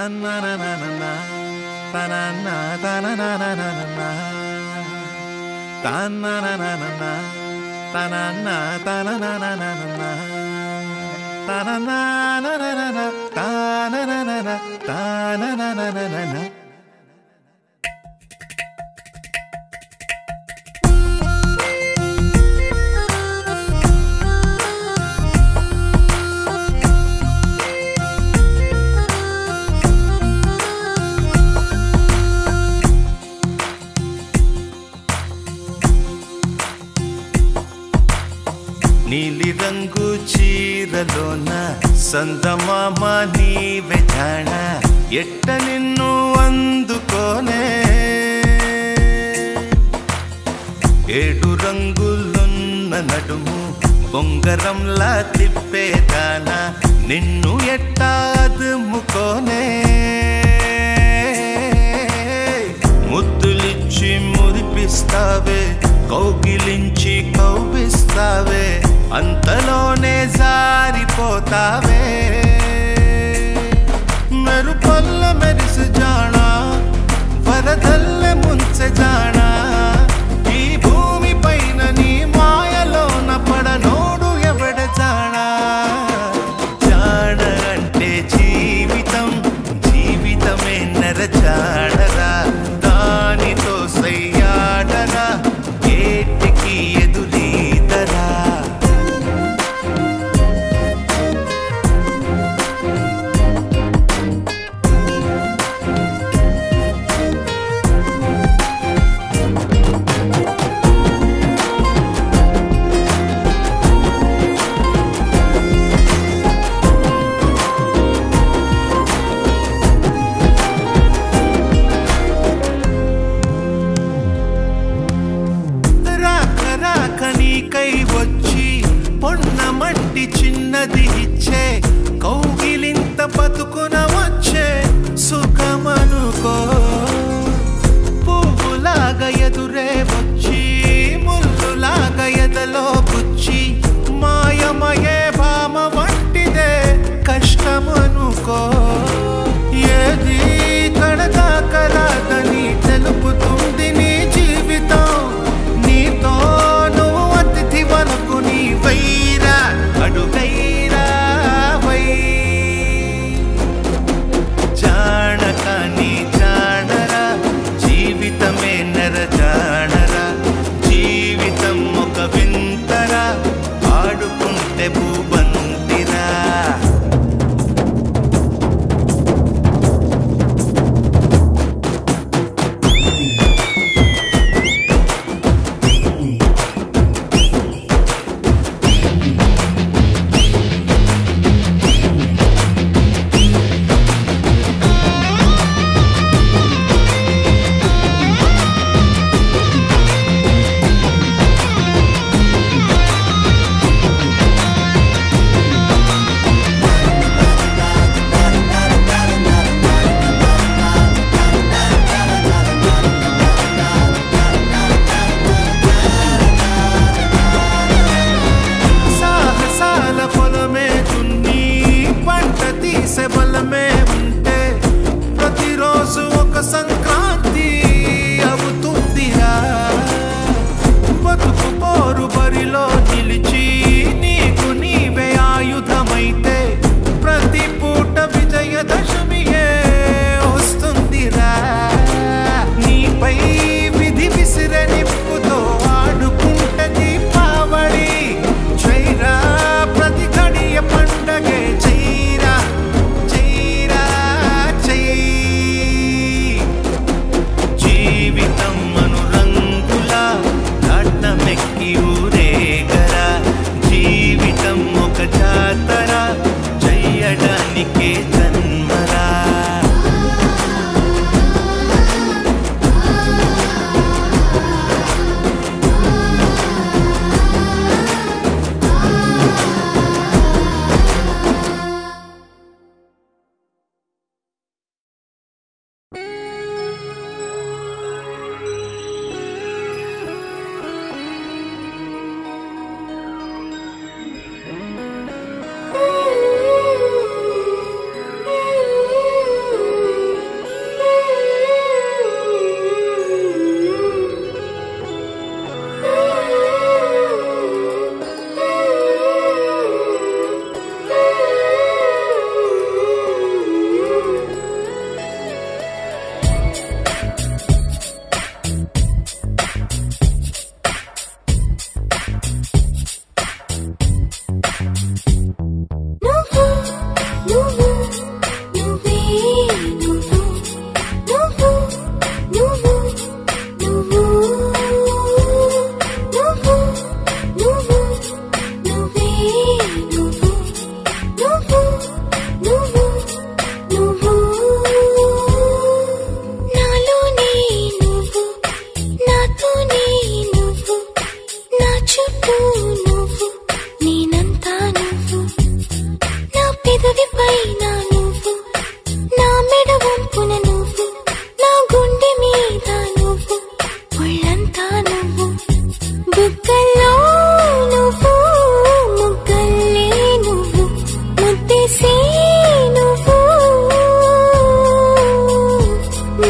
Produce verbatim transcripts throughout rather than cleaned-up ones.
నీలి రంగు చీరలోన సందమామ నీవే జాణ ఎట్ట నిన్ను అందుకోనే ఏడు రంగులున్న నడుము బొంగరంలా తిప్పేదానా నిన్ను ఎట్టా అదుముకోనే ముద్దులిచ్చి మురిపిస్తావే కౌగిలించి కౌగిస్తావే అంతలోనే జారిపోతావే మెరుపల్ల మెరిసి జానా వరదల్లె ముంచె జానా ఈ భూమి పైన నీ మాయలోన పడనోడు ఎవడ జానా జాన అంటే జీవితం జీవితమే నర జాడరా దానితో సయ్యాడరా ఏటికి ఎదురీదరా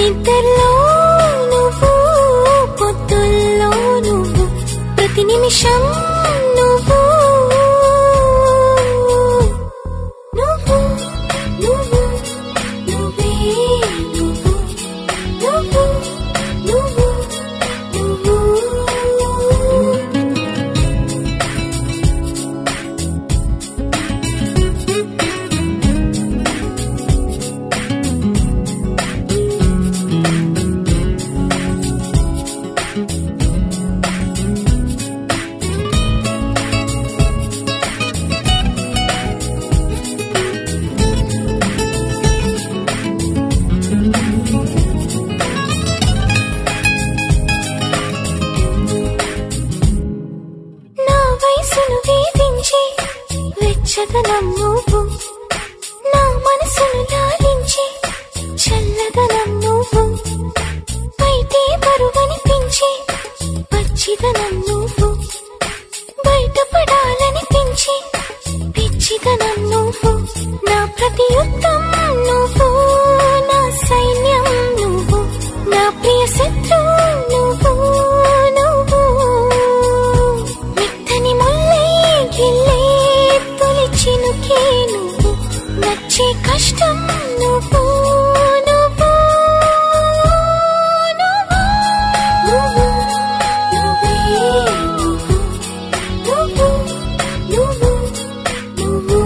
నిద్రలో నువ్వు, పొద్దుల్లో నువ్వు, ప్రతి నిమిషం నువ్వు నువ్వు నువ్వు నువ్వే నువ్వు నువ్వు నువ్వు నువ్వు. వెచ్చదనం నువ్వు, నా మనసును లాలించి చల్లదనం నువ్వు, బయటే బరువనిపించి పచ్చిదనం నువ్వు, బయటపడాలనిపించి పిచ్చిదనం నువ్వు, నా ప్రతి యుద్ధం నువ్వు, నా సైన్యం నువ్వు, నా ప్రియ శత్రువు నువ్వు నువ్వు. మెత్తని ముల్లే గిల్లే చినుకే నువ్వు, నచ్చే కష్టం నువ్వు నువ్వు నువ్వు నువ్వు నువ్వే నువ్వు నువ్వు నువ్వు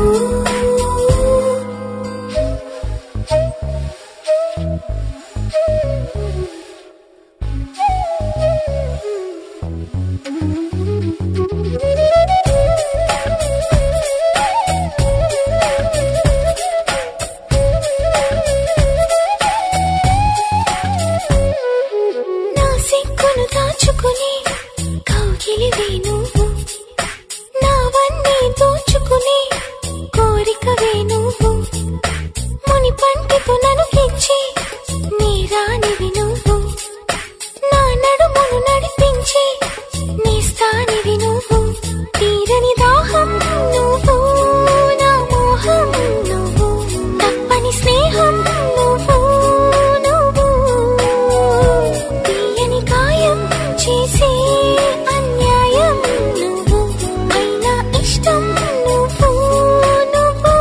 దాచుకుని కౌగిలివే నువ్వు, నావన్నీ దోచుకుని కోరికవే నువ్వు, ముని పంటితో నన్ను గిచ్చి నీ రానివి నువ్వు, నా నడుమును నడిపించి నీ స్థానివి నువ్వు, తీరని దాహం నువ్వు, నా మోహం నువ్వు, తప్పని స్నేహం నువ్వు నువ్వు, తీయని గాయం చేసే అన్యాయం నువ్వు, అయినా ఇష్టం నువ్వు నువ్వు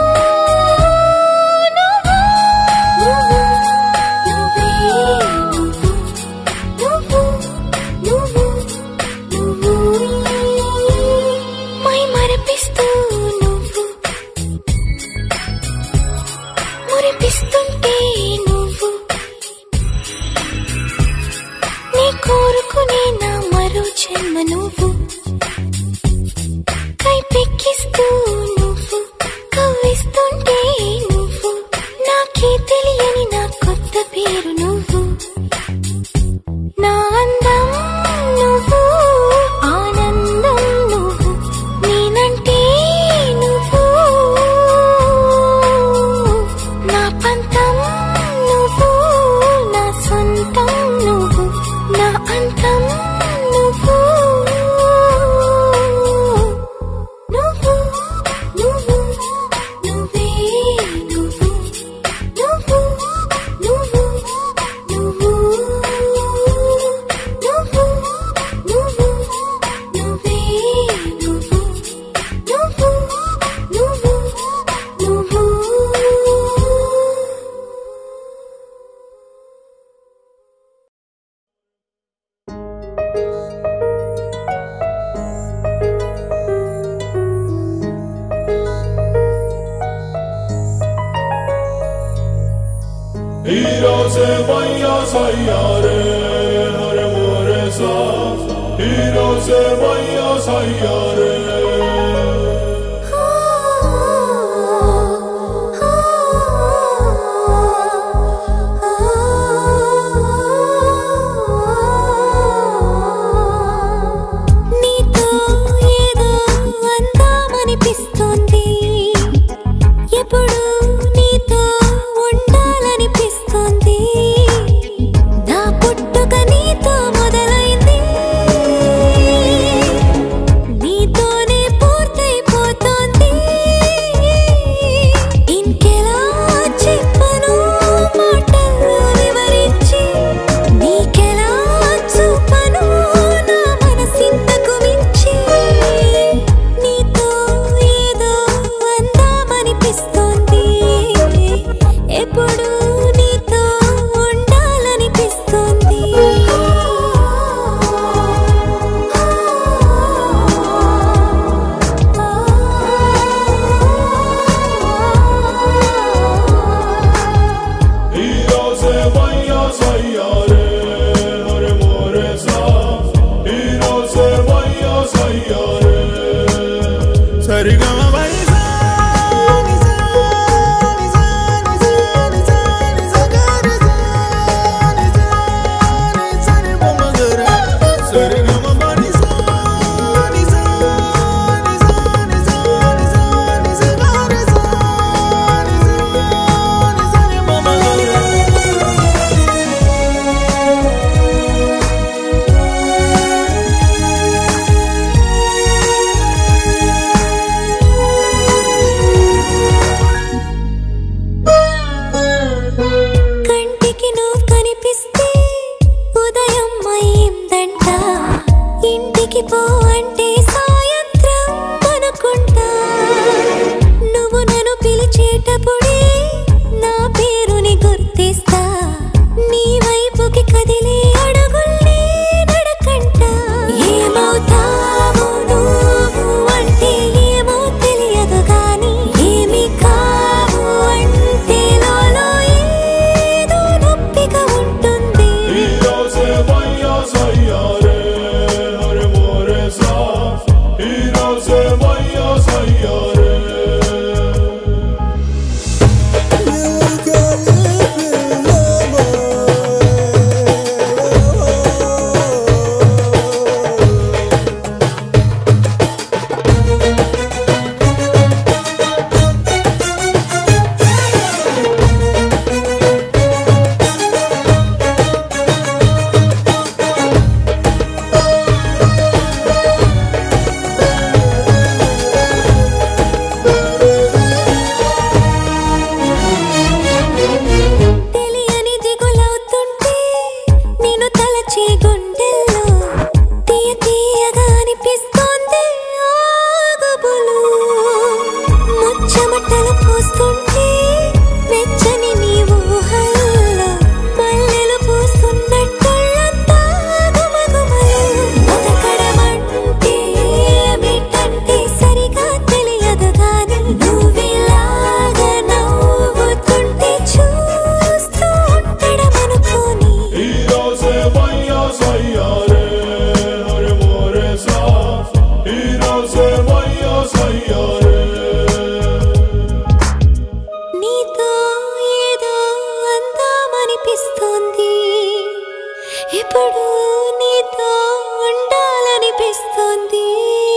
నువ్వు నువ్వు నువ్వే నువ్వు నువ్వు నువ్వు మై మరపిస్తూ నువ్వు, మురిపిస్తుంటే నువ్వు, నీ కోరుకునే నా మరో జన్మ నువ్వు, కైపెక్కిస్తూ నువ్వు, కవ్విస్తుంటే నువ్వు, నాకే తెలియని నా కొత్త పేరు నువ్వు, నా అందం నువ్వు, ఆనందం నువ్వు, నేనంటే నువ్వు, నా పంతం నువ్వు, నా సొంతం నువ్వు, నా అంతం నువ్వు నువ్వు నువ్వు నువ్వే నువ్వు నువ్వు నువ్వు నువ్వు నువ్వు నువ్వు నువ్వే నువ్వు నువ్వు నువ్వు నువ్వు. Hiro se vaya sayare hare more sa, hiro se vaya sayare. ఎప్పుడు నీతో ఉండాలనిపిస్తుంది, నా పుట్ట सैया रे हरे मोरे सा हीरो से भैया सैया रे सरिगमा बाई सा नि सा नि सा नि सा नि सा नि सा गा रे सा नि सा नि सा नि म म ग रे सरिगमा बाई सा नि सा नि सा नि सा नि सा नि सा गा रे सा नि सा नि सा नि म म ग रे కంటికి నువ్వు కనిపిస్తే ఉదయం అయిందంట ఇంటికి పో అంటే సాయంత్రం అనుకుంటా నువ్వు నన్ను పిలిచేటప్పుడే నా పేరుని గుర్తిస్తా నీ వైపుకి కదిలే అడుగుల్ని నడకంట ఏమవుతావు నువ్వు అంటే ఏమో తెలియదు గాని ఏమి కావు అంటే లోలో ఏదో నొప్పిగా ఉంటుంది हीरो से भैया सैया रे हरे मोरे सा हीरो से भैया सैया रे తెలియని దిగులవుతుంటే నేను తలచి గుండెల్లో తీయ తీయగా అనిపిస్తోంది ఆగుబులు ముచ్చమటలు పోస్తుంటే వెచ్చని నీ ఊహల్లో మల్లెలు పూస్తున్నట్టొళ్ళంతా గుమగుమలు బతకడమంటే ఏమిటంటే సరిగా తెలియదు గాని నువ్విలాగా నవ్వుతుంటే చూస్తూ ఉండడమనుకోని हीरो से भैया सैया रे हरे मोरे सा हीरो से भैया सैया रे నీతో ఏదో అందామనిపిస్తోంది ఇప్పుడు నీతో ఉండాలనిపిస్తోంది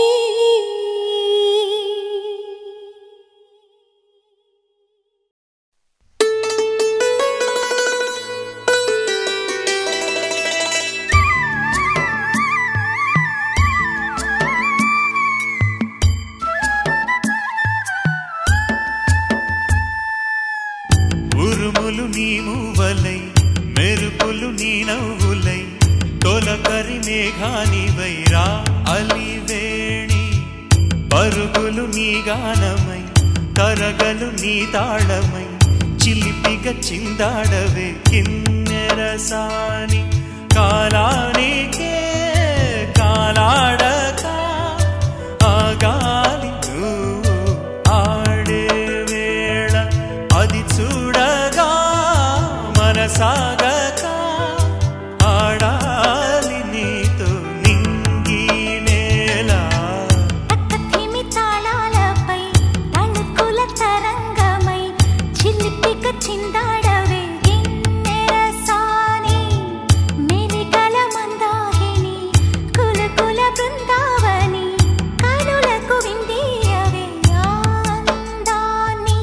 ఉరుములు నీ మూవలై మెరుపులు నీ నవ్వులై తొలకరి మేఘానివై రా అలివేణి పరుగులు నీ గానమై తరగలు నీ తాళమై చిలిపిగా చిందాడవే కిన్నెరసాని కాలానికే కాలాడక ఆగాలి నువ్వు ఆడే వేళ అది చూడగా మనసాగక ఆడాలి నీతో నింగి నేల తక్కతిమి తాళాలపై తళుకుల తరంగమై చిలిపిక చిందాడవే గిన్నెరసాని మెలికల మందాకిని కులకుల బృందావని కనులకు విందీయవే ఆనందాన్ని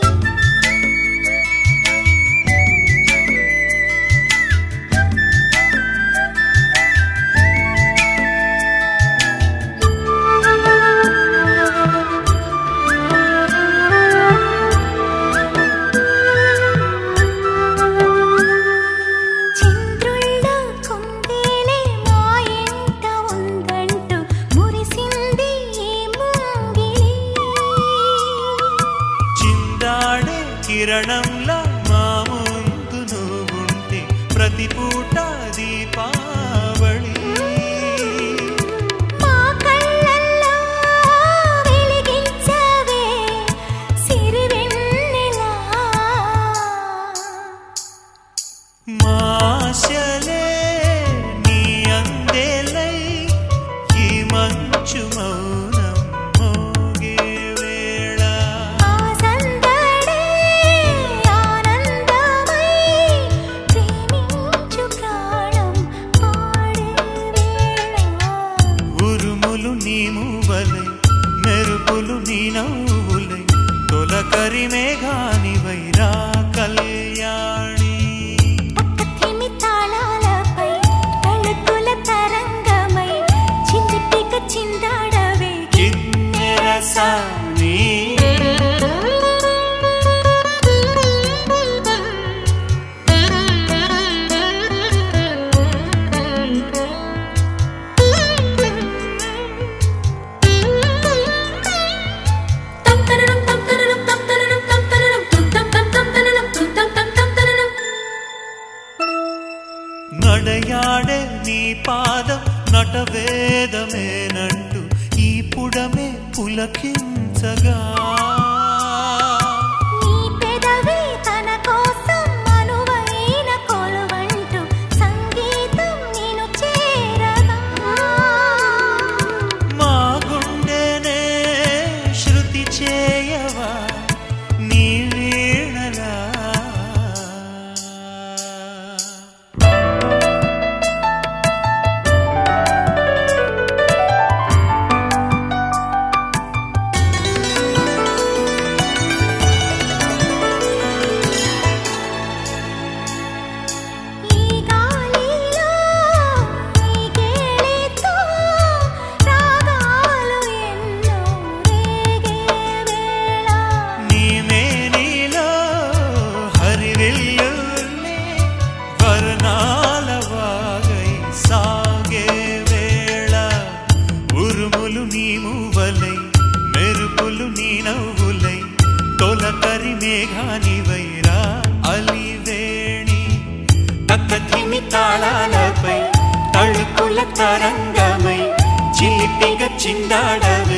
చంద్రుల్లో కుందేలే మా ఇంట ఉందంటూ మురిసింది ఈ ముంగిలి చిందాడే కిరణంలా మా ముందు నువ్వుంటే ప్రతి పూట దీపావళి మా కళ్ళల్లో వెలిగించవే సిరివెన్నెలా మా నడయాడే నీ పాదం నటవేదమేనంటూ ఈ పుడమే పులకించగా తాళాలపై తళుకుల తరంగమై చిలిపిగా చిందాడవే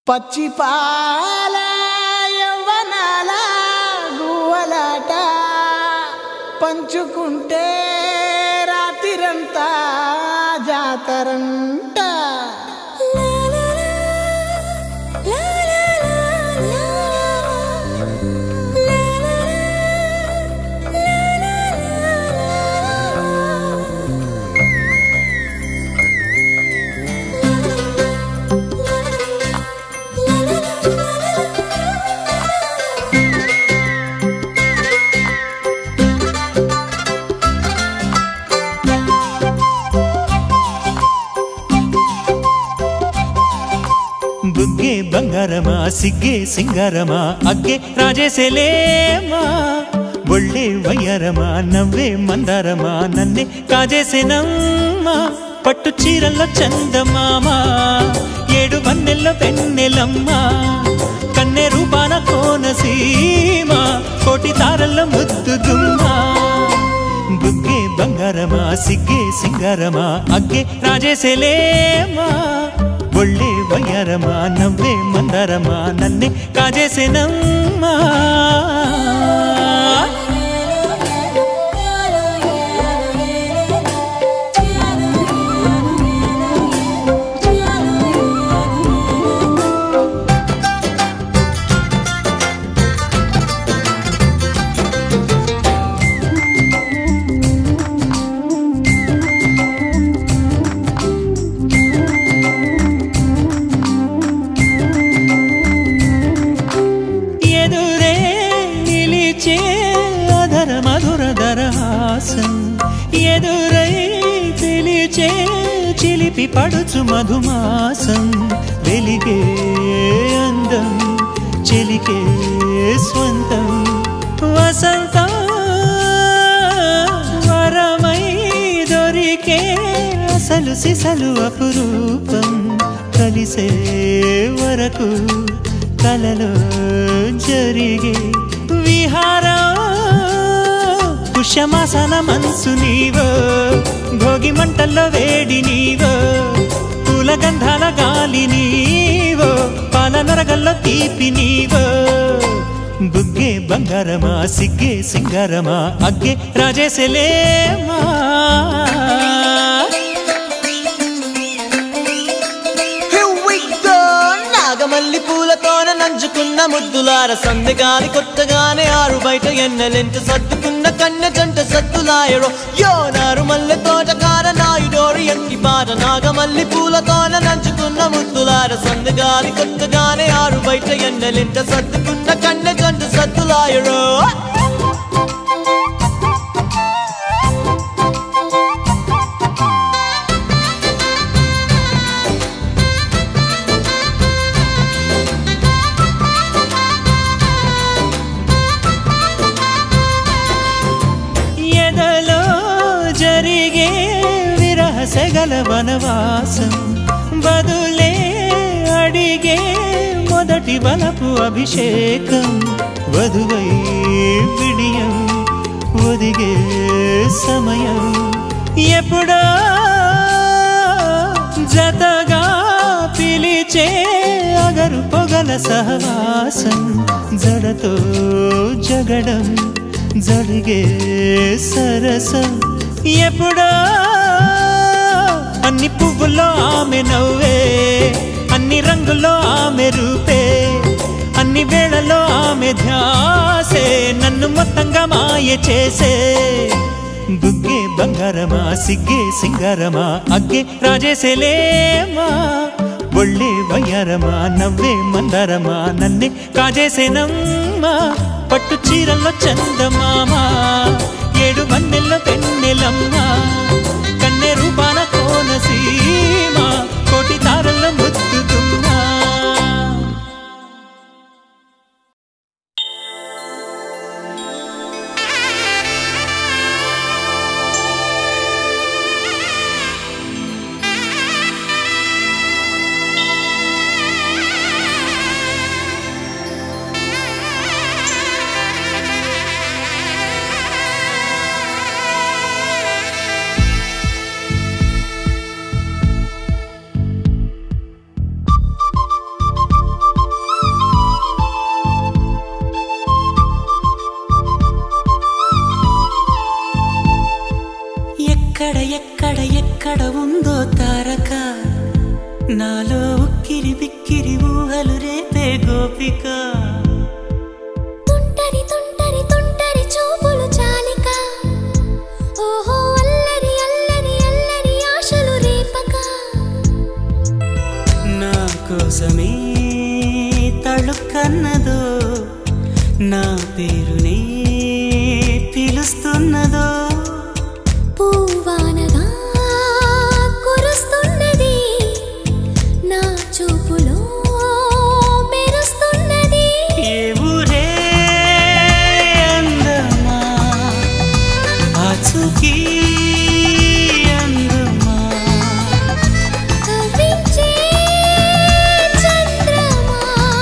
పచ్చి పాల యవ్వనాల గువ్వలాట పంచుకుంటే రాత్రిరంతా జాతరంట. బుగ్గే బంగారమా సిగ్గే సింగారమా అగ్గే రాజేసేలేమా ఒళ్ళే వయ్యారమా నవ్వే మందారమా నన్నే కాజేసేనమ్మా పట్టు చీరల్లో చందమామా ఏడు వన్నెల్లో వెన్నెలమ్మా కన్నె రూపాన కోనసీమా కోటి తారల్లో ముద్దుగుమ్మా బుగ్గే బంగారమా సిగ్గే సింగారమా అగ్గే రాజేసేలేమా ఒళ్ళే వయ్యారమా నవ్వే మందారమా నన్నే కాజేసేనమ్మా. ఎదురై పిలిచే చిలిపి పడుచు మధుమాసం వెలిగే అందం చెలికే స్వంతం వసంతం వరమై దొరికే అసలు సిసలు అపురూపం కలిసే వరకు కలలో జరిగే విహారం పుష్యమాసన మనసు నీవో భోగి మంటల్లో వేడి నీవో పూల గంధాల గాలి నీవో పాల నరగల్లో తీపి నీవో బుగ్గే బంగారమా సిగ్గే సింగారమా అగ్గే రాజేసేలేమా. నాగమల్లి పూలతోన నంచుకున్న ముద్దులార సందెగాని కొట్టగానే ఆరు బయట ఎన్నెలెంట సర్దుకున్న కన్నె జంట సద్దులాయరో యో నారు మల్లె తోటకార నాయుడోరు ఎంకి పాట నాగమల్లి పూలతోన నంచుకున్న ముద్దులార సందెగాని కొట్టగానే ఆరు బయట ఎన్నెలెంట సర్దుకున్న కన్నె జంట సద్దులాయరో. సెగల వనవాసం బదులే అడిగే మొదటి వలపు అభిషేకం వధువై విడియం ఒదిగే సమయం ఎప్పుడో జతగా పిలిచే అగరు పొగల సహవాసం జడతో జగడం జరిగే సరసం ఎప్పుడో అన్ని పువ్వుల్లో ఆమె నవ్వే అన్ని రంగుల్లో ఆమె రూపే అన్ని వేళల్లో ఆమె ధ్యాసే నన్ను మొత్తంగా మాయ చేసే బుగ్గే బంగారమా సిగ్గే సింగారమా అగ్గే రాజేసేలేమా ఒళ్ళే వయ్యారమా నవ్వే మందారమా నన్నే కాజేసేనమ్మా పట్టు చీరల్లో చందమామా ఏడు వన్నెల్లో వెన్నెలమ్మా కన్నె రూపాన కోనసీమా కోటి తారల్లో ముద్దుగుమ్మా. ఎక్కడ ఉందో తారక నాలో ఉక్కిరి బిక్కిరి ఊహలు రేపే గోపిక తుంటరి తుంటరి తుంటరి చూపులు చాలిక ఓహో అల్లరి అల్లరి అల్లరి ఆశలు రేపక నా కోసమే తళుక్కన్నదో నా పేరునే పిలుస్తున్నదో పూవానగా కురుస్తున్నది నా చూపులో మెరుస్తున్నది ఏ ఊరే అందమా ఆచూకీ అందమా కవించే చంద్రమా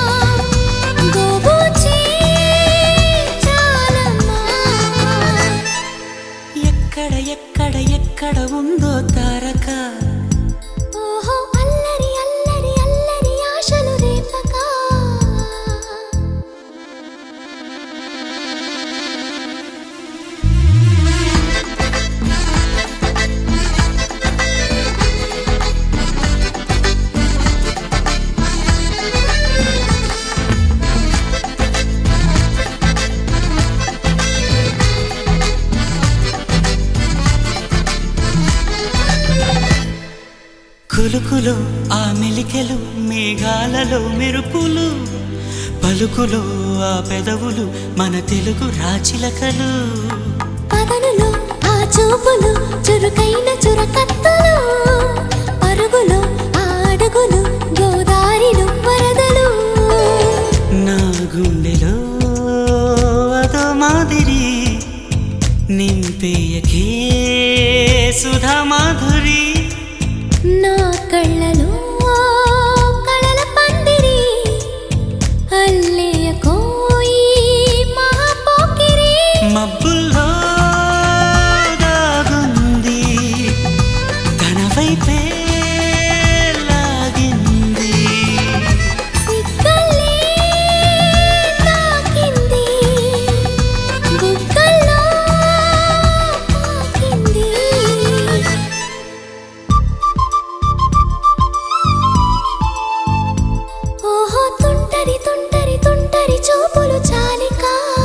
గోబూచే చాలమ్మా ఎక్కడ ఎక్కడ ఎక్కడ ఉందో తారక ఓహో అల్లరి అల్లరి అల్లరి ఆశలు రేపక కులుకులో ఆ మెలికెలు మేఘాలలో మెరుపులు పలుకులో ఆ పెదవులు మన తెలుగు రాచిలకలు పదనులో ఆ చూపులు చురుకైన చురకత్తలు పరుగులో ఆ అడుగులు గోదారిలో వరదలు నా గుండెలో అదో మాదిరి నింపేయకే సుధా మాధురి నా కళ్ళలో కళల పందిరి అల్లేయ కోయి మహాపోకిరి మబ్బుల్లో దాగుంది తన వైపే లాగింది సిగ్గలే తాకింది బుగ్గల్లో తాకింది ఓహో తుంటరి తుంటరి తుంటరి చూపులు చాలిక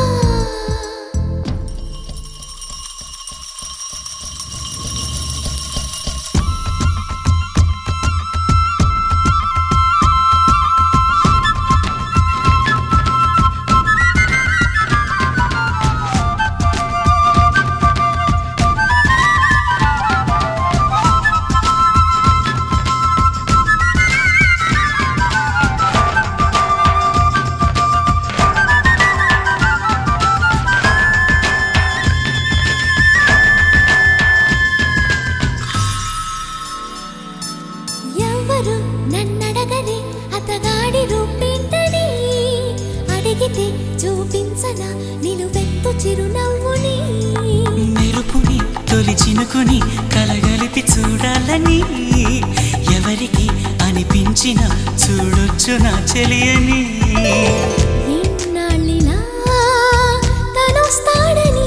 ఎవరు నన్నడగని అతగాడి రూపేంటని అడిగితే చూపించనా నిలువెత్తు చిరునవ్వుని మెరుపుని తొలి చినుకుని కలగలిపి చూడాలని ఎవరికి అనిపించిన చూడొచ్చు నా చెలియని ఎన్నాళ్ళిలా తనొస్తాడని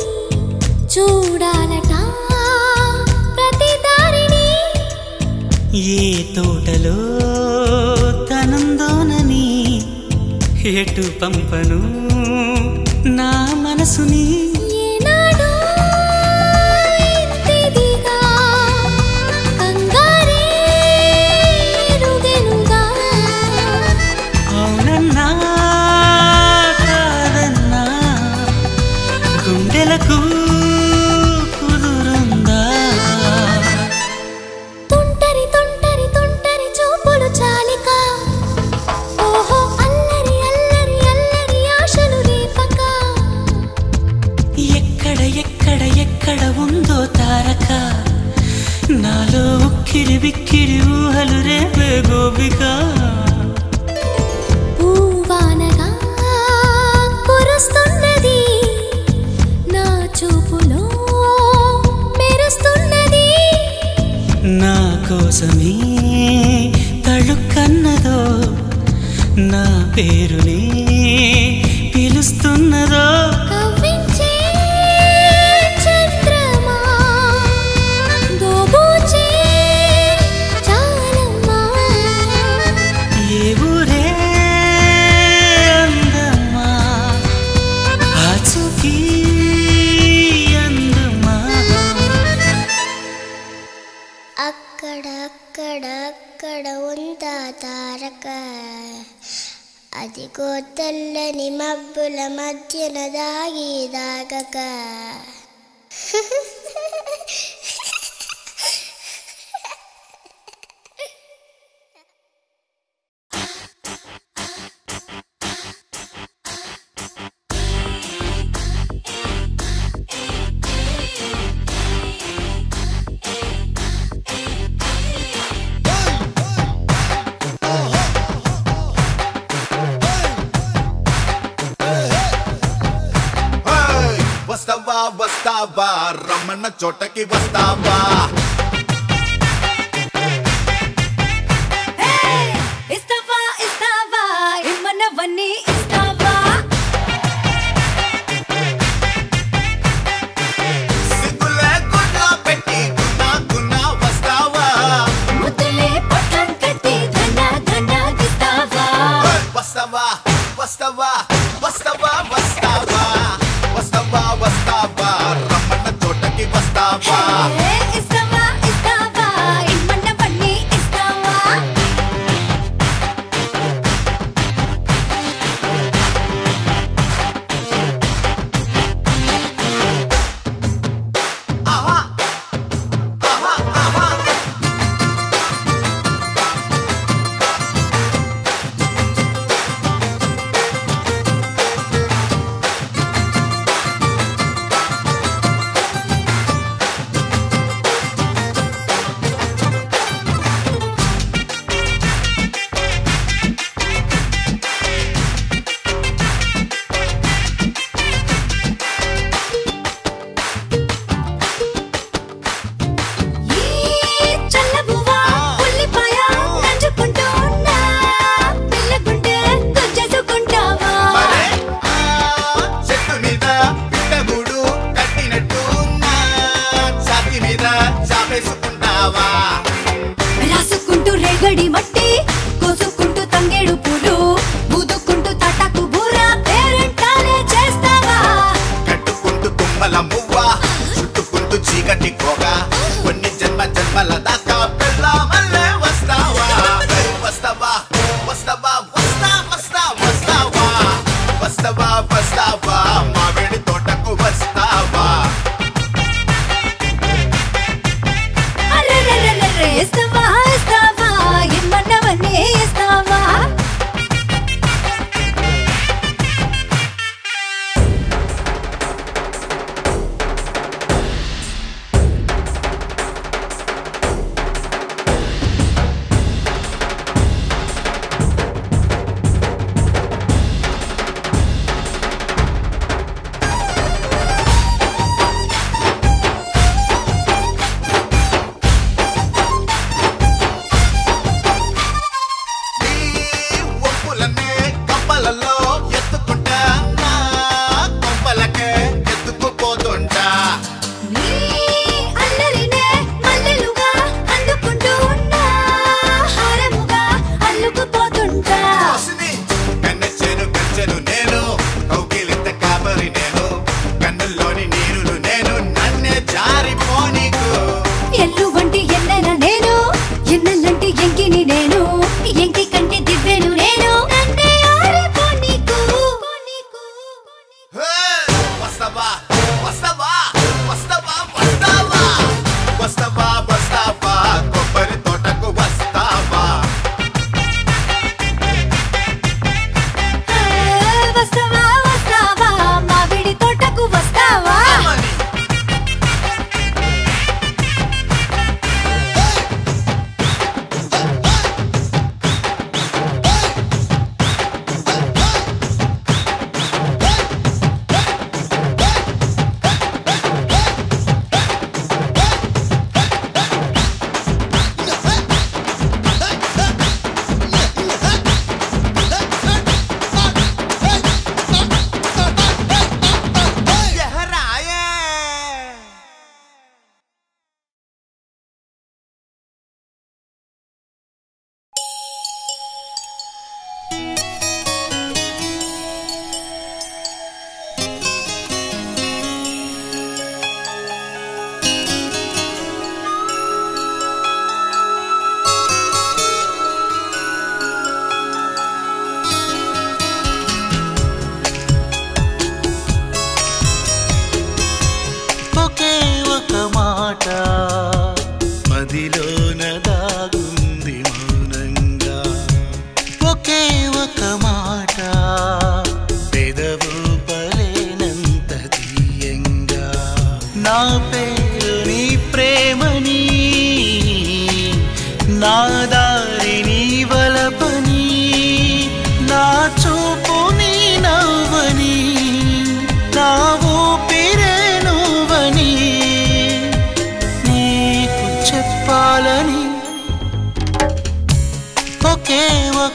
చూడాలట ప్రతి దారిని ఏ తోటలో తనందోనని ఎటు పంపను నా మనసుని ఏనాడో ఇంతిదిగా కంగారే ఎరుగెనుగా అవునన్నా కాదన్నా గుండెలకు కుదురుందా తుంటరి తుంటరి తుంటరి చూపులు చాలిక ఓహో అల్లరి అల్లరి అల్లరి ఆశలు రేపక ఎక్కడ ఎక్కడ ఎక్కడ ఉందో తారక నాలో ఉక్కిరి బిక్కిరి ఊహలు రేపే గోపిక పూవానగా కురుస్తున్నది నా చూపులో మెరుస్తున్నది నా కోసమే తళుక్కన్నదో నా పేరునే పిలుస్తున్నదో కవ్వించే చంద్రమా దోబూచే తారక అదిగో తెల్లని మబ్బుల మధ్యన దాగి దాగక వస్తావా వస్తావా రమ్మన్న చోటకి వస్తావా ఇస్తావా ఇస్తావా ఇమ్మన్నవన్నీ ఇస్తావా సిగ్గులే గున్నా పెట్టి గున్నా గున్నా వస్తావా ముద్దులే పట్టం కట్టి ధన ధన గిస్తావా వస్తావా వస్తావా వస్తావా వస్తావా వస్తావా వస్తావా రమ్మన్న చోటకి వస్తావా ఇస్తావా ఇస్తావా ఇమ్మన్నవన్నీ ఇస్తావా ఆహా ఆహా ఆహా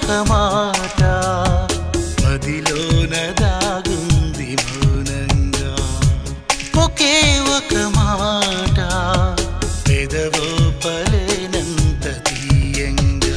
మాట మదిలోన దాగుంది మౌనంగా ఒకే ఒక మాట పెదవో పలేనంత తీయంగా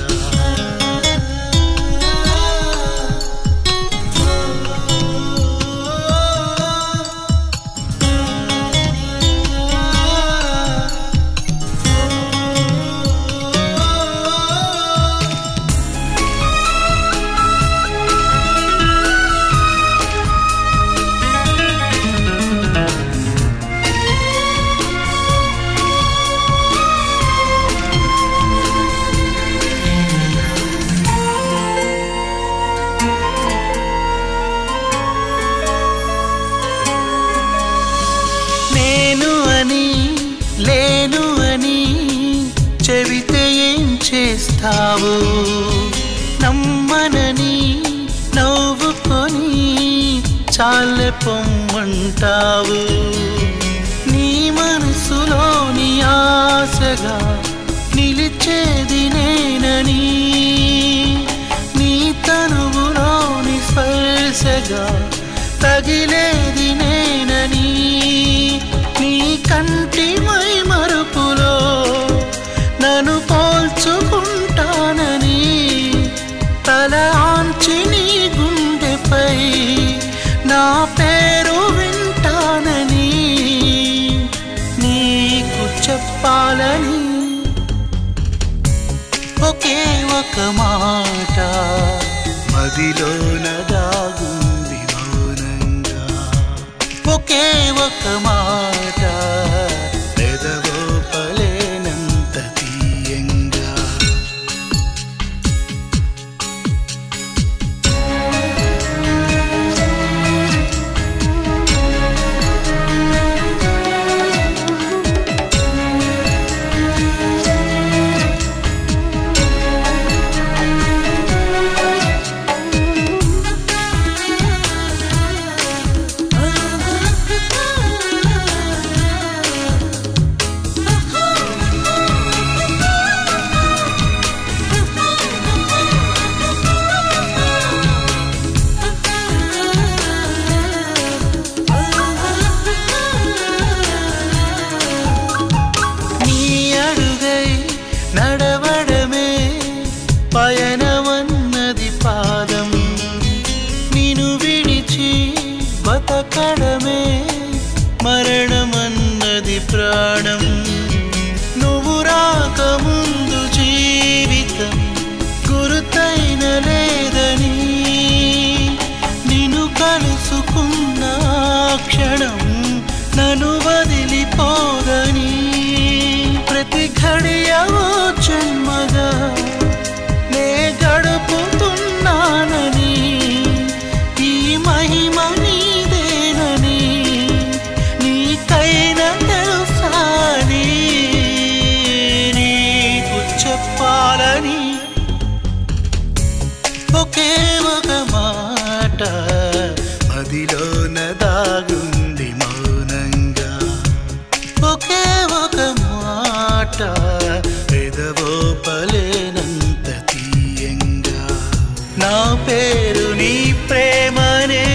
చేస్తావు నమ్మనని నవ్వుకొని చాలే పొమ్మంటావు నీ మనసులోని ఆశగా నిలిచేది నేనని నీ తనువులోని స్పర్శగా తగిలేది నేనని నీ కంటి మై మరుపులో నన్ను పోల్చుకుంటానని తల ఆంచి నీ గుండెపై నా పేరు వింటానని నీకు చెప్పాలని ఒకే ఒక మాట మదిలోన దాగుంది మౌనంగా ఒకే ఒక మాట పెదవో పలేనంత తీయంగా నడవడమే పయనమన్నది పాదం నిన్ను విడిచి బతకడమే మరణమన్నది ప్రాణం నువ్వు రాకముందు జీవితం గురుతైన లేదని నిన్ను కలుసుకున్న క్షణం నన్ను వదిలిపోదని ప్రతి ఘడియవో జన్మగా నే గడుపుతున్నానని ఈ మహిమ నీదేనని నీకైనా తెలుసాని నీకు చెప్పాలని ఒకే ఒక మాట మదిలోన దాగుంది మౌనంగా ఒకే ఒక మాట పెదవో పలేనంత తీయంగా నా పేరు నీ ప్రేమనే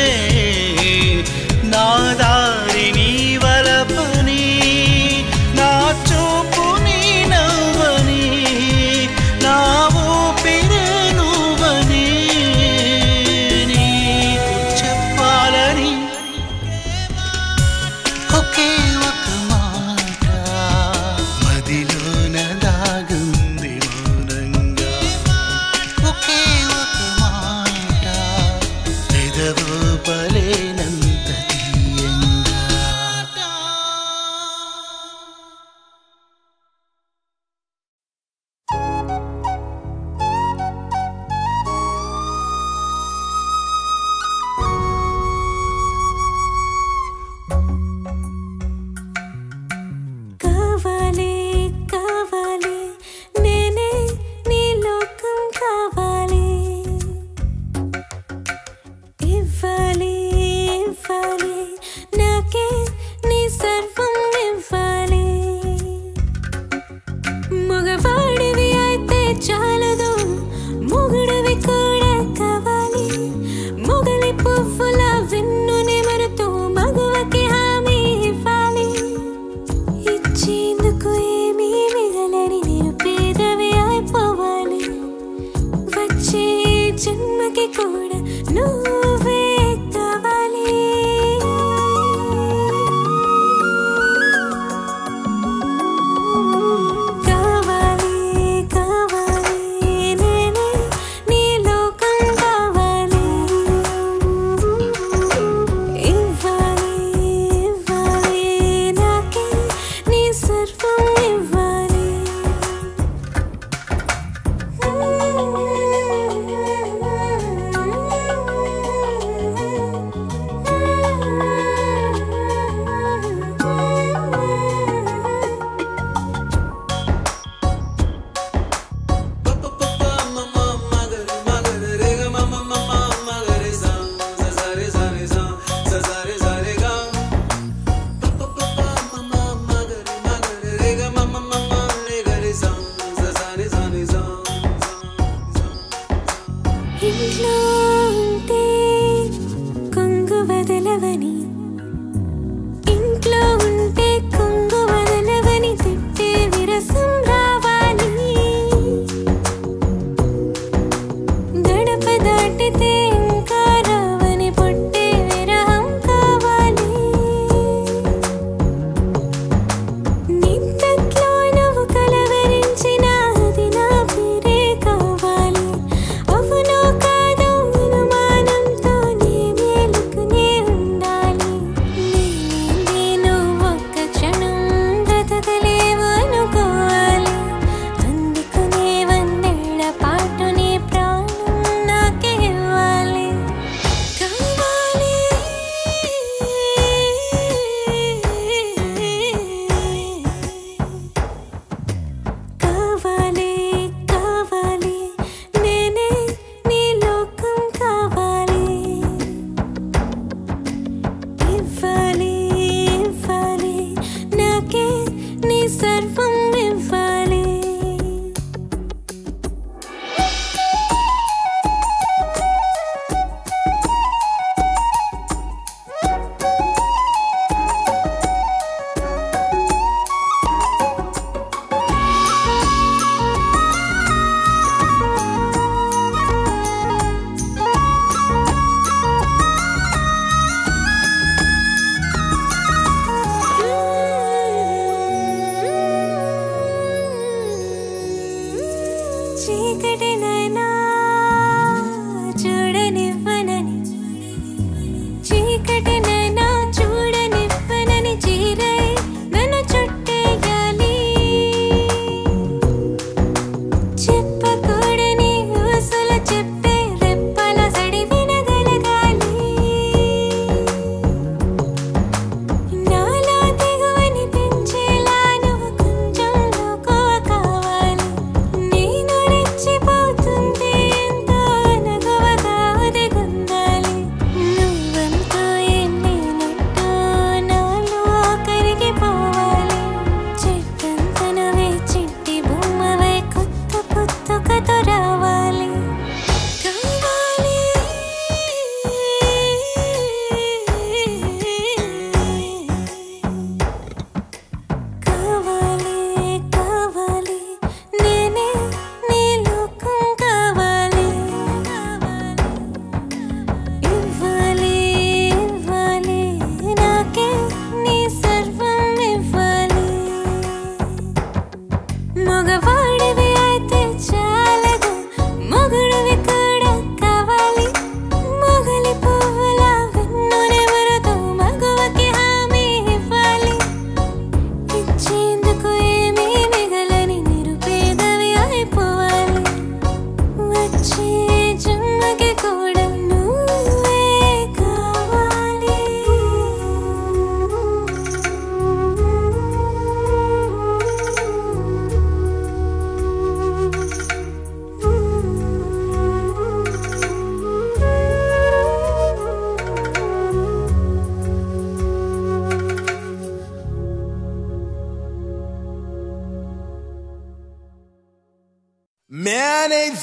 నా దారి నీ వలపని నా చూపు నీ నవ్వని నా ఊపిరే నువ్వని నీకు చెప్పాలని ఒకే ఒక మాట మదిలోన దాగుంది మౌనంగా ఒకే ఒక మాట పెదవో పలేనంత తీయంగా కావాలి కావాలి నేనే నీ లోకం కావాలి ఇవ్వాలి ఇవ్వాలి నాకే నీ సర్వం ఇవ్వాలి మగవాడివి అయితే చాలదు మొగుడివి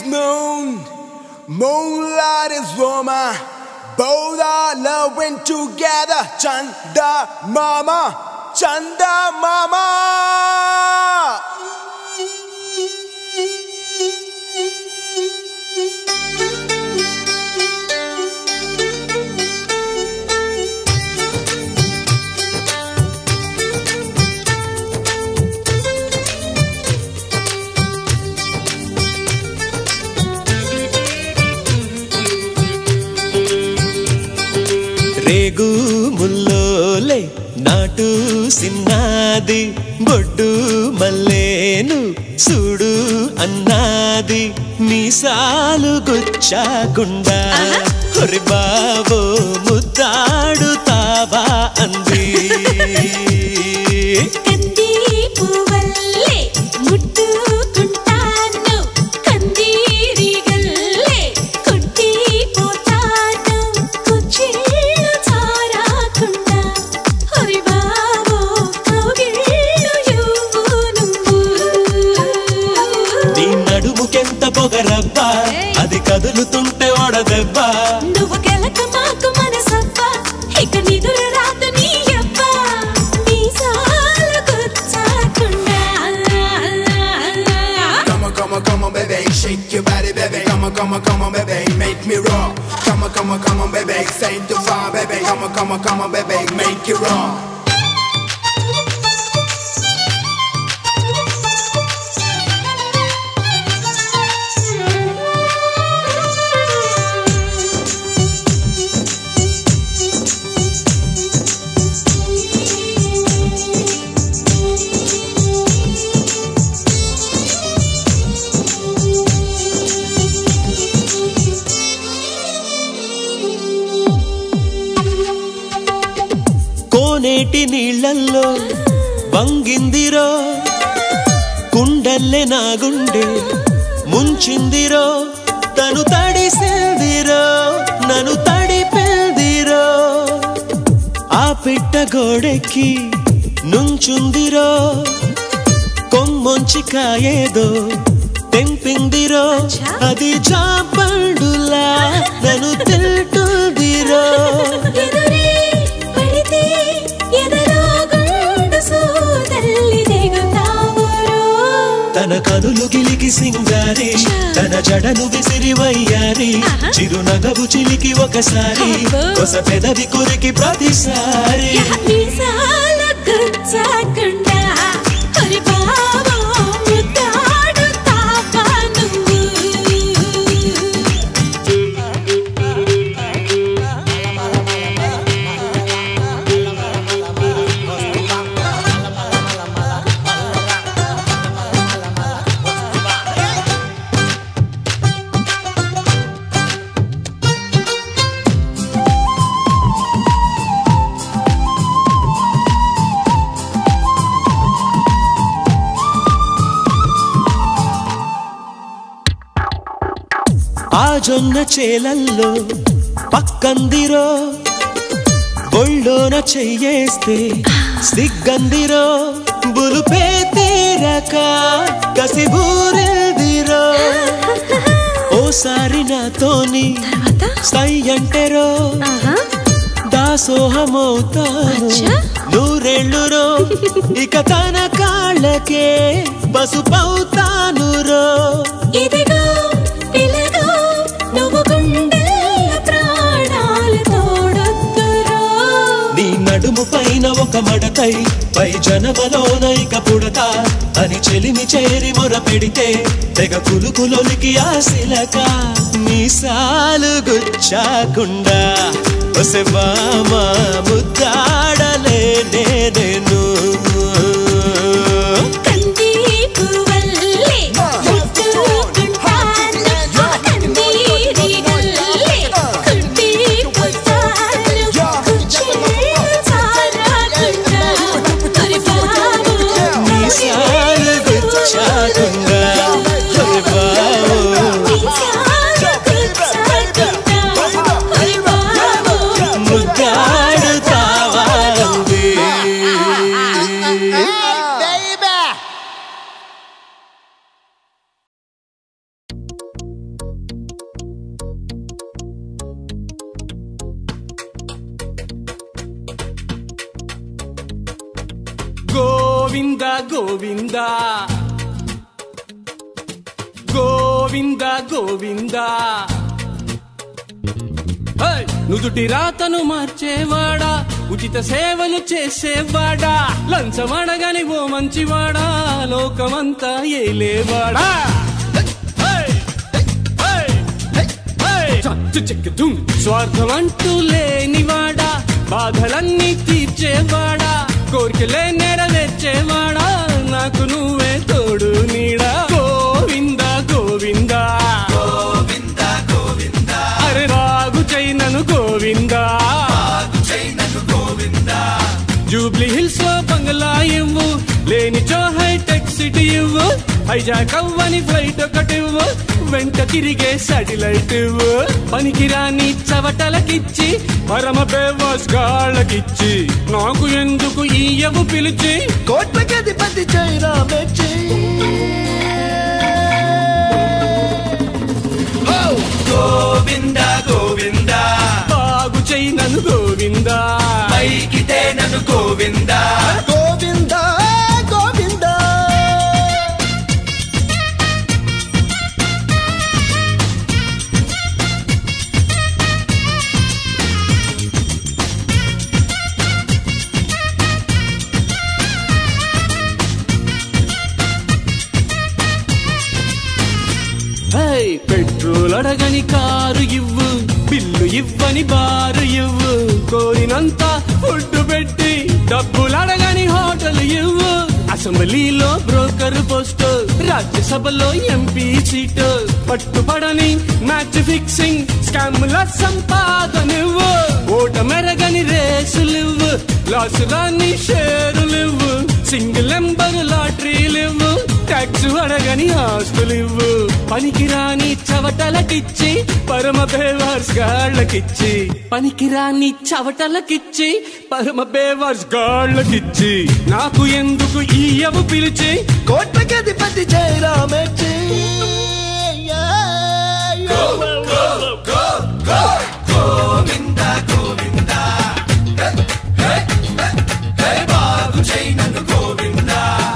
moon, moonlight is woman. Both are loving together. Chanda mama, Chanda mama. రేగు ముల్లోలే నాటు సిన్నాది బొడ్డు మల్లేను చూడు అన్నాది మీసాలు గుచ్చాకుండా ఒరి బాబో ముద్దాడుతావా అంది పొగరబ్బా అది కదులుతుంటే ఓడదెబ్బా నువ్వు గెలక మాకు మనసబ్బా ఇక నిదురు రాదు నీ అబ్బా మీసాలు గుచ్చాకుండా Come on, come on, come on, baby, shake your body, baby. Come on, come on, come on, baby, make me rock. Come on, come on, come on, baby, say to far, baby. Come on, come on, come on, baby, make it rock. కోనేటి నీళ్ళల్లో వంగిందిరో కుండల్లే నా గుండె ముంచిందిరో తను తడిసిందిరో నన్ను తడిపిందిరో ఆ పిట్ట గోడెక్కి నుంచుందిరో కొమ్మొంచి కాయేదో తెంపిందిరో అది జాపండులా నన్ను తింటుందిరో తన కనులు గిలికి సింగారి తన జడను విసిరి వయ్యారి చిరునగవు చిలికి ఒకసారి కొస పెదవి కొరికి ప్రతిసారి ఆ జొన్న చేలల్లో పక్కందిరో ఒళ్ళోన చెయ్యేస్తే సిగ్గందిరో బులుపే తీరక కసిబూరెల్దిరో ఓసారి నాతోని సై అంటెరో దాసోహమవుతాను నూరేళ్ళురో ఇక తన కాళ్ళకే పసుపవుతాను రో ఇదిగో పిలగో నువ్వు గుండెల ప్రాణాలు తోడొద్దురో నీ నడుము పైన ఒక మడతై పై జనమలోన ఇక పుడతా అని చెలిమి చేరి మొర పెడితే తెగ కులుకులొలికి ఆశిలక మీసాలు గుచ్చాకుండా ఒసె మామా ముద్దాడలే నేను ముద్దాడుతావా గోవింద గోవింద గోవింద గోవింద నుదుటి రాతను మార్చేవాడా ఉచిత సేవలు చేసేవాడా లంచమడగని ఓ మంచివాడా లోకమంతా ఏలేవాడా స్వార్థం అంటూ లేనివాడా బాధలన్నీ తీర్చేవాడా కోరికలే నెరవేర్చేవాడా నాకు నువ్వే తోడు నీడా గోవింద గోవింద గోవింద గోవింద అరే బాగు చైనను గోవింద గోవింద జూబ్లీ హిల్స్ లో బంగ్లా ఇవ్వు లేనిచో హైటెక్ సిటీ ఇవ్వు హైజాక్ అవ్వని ఫ్లైట్ ఒకటివ్వు వెంట తిరిగే సాటిలైట్ ఇవ్వు పనికిరాని చవటలకిచ్చి పరమ బేవాస్ గాళ్ళకిచ్చి నాకు ఎందుకు ఈయవు పిలిచి కోట్లకి అధిపతి చైనా మెచ్చి గోవింద గోవింద బాగు చైనను గోవింద పైకితే నన్ను గోవింద గోవింద గోవింద పెట్రోల్ అడగని కారు ఇవ్వు బిల్లు ఇవ్వని బారు ఇవ్వు కోరినంత ఫుడ్ పెట్టి డబ్బులు అడగని హోటల్ ఇవ్వు అసెంబ్లీలో బ్రోకర్ పోస్ట్ రాజ్యసభలో ఎంపీ సీటు పట్టుపడని మ్యాచ్ ఫిక్సింగ్ స్కామ్ల సంపాదనివ్వు ఓట మెరగని రేసులివ్వు లాసు రాని షేరులివ్వు సింగిల్ నెంబర్ లాటరీలివ్వు ట్యాక్స్ అడగని ఆస్తులివ్వు పనికిరాని చవటలకిచ్చి పరమ బేవార్స్ గాళ్ళకిచ్చి పనికిరాని చవటలకిచ్చి పరమ బేవార్స్ గాళ్ళకిచ్చి నాకు ఎందుకు ఈయవు పిలిచి కోట్లకి అధిపతి చైనా మెచ్చి గోవింద గోవింద బాగు చైనను గోవింద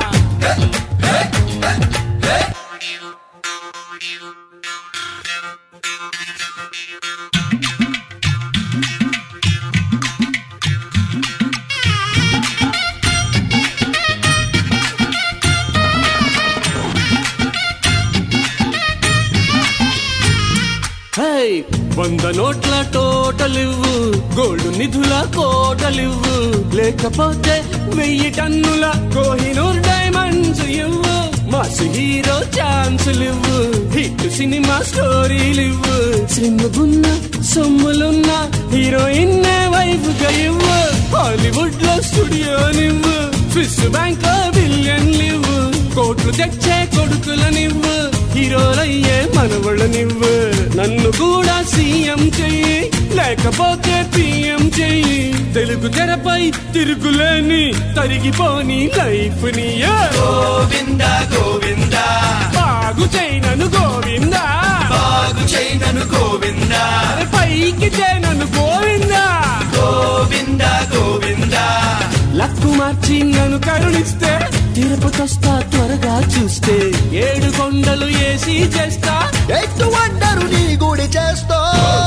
వంద నోట్ల టోటలివ్వు గోల్డ్ నిధుల కోటలివ్వు లేకపోతే వెయ్యి టన్నుల కోహినూర్ డైమండ్స్ ఇవ్వు మాస్ హీరో ఛాన్సులివ్వు హిట్ సినిమా స్టోరీలివ్వు సినిమాగున్న సొమ్ములున్న హీరోయిన్ వైఫ్ గా ఇవ్వు హాలీవుడ్ లో స్టూడియోనివ్వు స్విస్ బ్యాంక్ లో బిలియన్లివ్వు కోట్లు తెచ్చే కొడుకులనివ్వు హీరోలయ్యే మనవళ్ళనివ్వు నన్ను కూడా సీఎం చెయ్యి లేకపోతే పీఎం చెయ్యి తెలుగు తెరపై తిరుగులేని తరిగిపోని లైఫ్ ని గోవింద గోవింద బాగు చైనను గోవింద బాగు చైనను గోవింద పైకి చైనను గోవింద గోవింద గోవింద లక్కు మార్చి నన్ను కరుణిస్తే తిరుపతొస్తా త్వరగా చూస్తే ఏడు కొండలు ఏసీ చేస్తా ఎట్టు వండరు నీ గుడి చేస్తా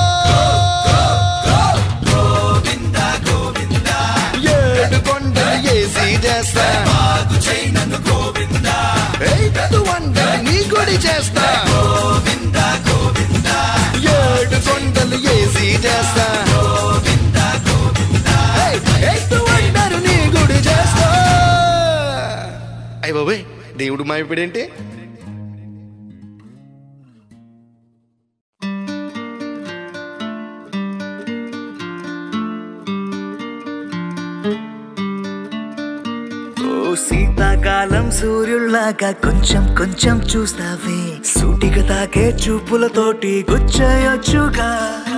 గోవింద గోవింద ఏడు కొండలు ఏసీ చేస్తా బాగు చైనను గోవింద ఎట్టు వండరు నీ గుడి చేస్తా గోవింద గోవింద ఏడు కొండలు ఏసీ చేస్తా గోవింద గోవింద ఎట్టు వండరు నీ గుడి చేస్తా అయ్య బాబోయ్ దేవుడు మాయపడేంటి శీతాకాలం సూర్యుల్లాగా కొంచెం కొంచెం చూస్తావే సూటిగా తాకే చూపులతోటి గుచ్చయొచ్చుగా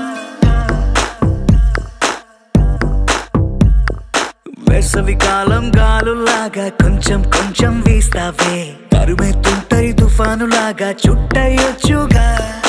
వేసవి కాలం గాలులాగా కొంచెం కొంచెం వీస్తావే తరుమెత్తుంటరి తుఫానులాగా చుట్టయొచ్చుగా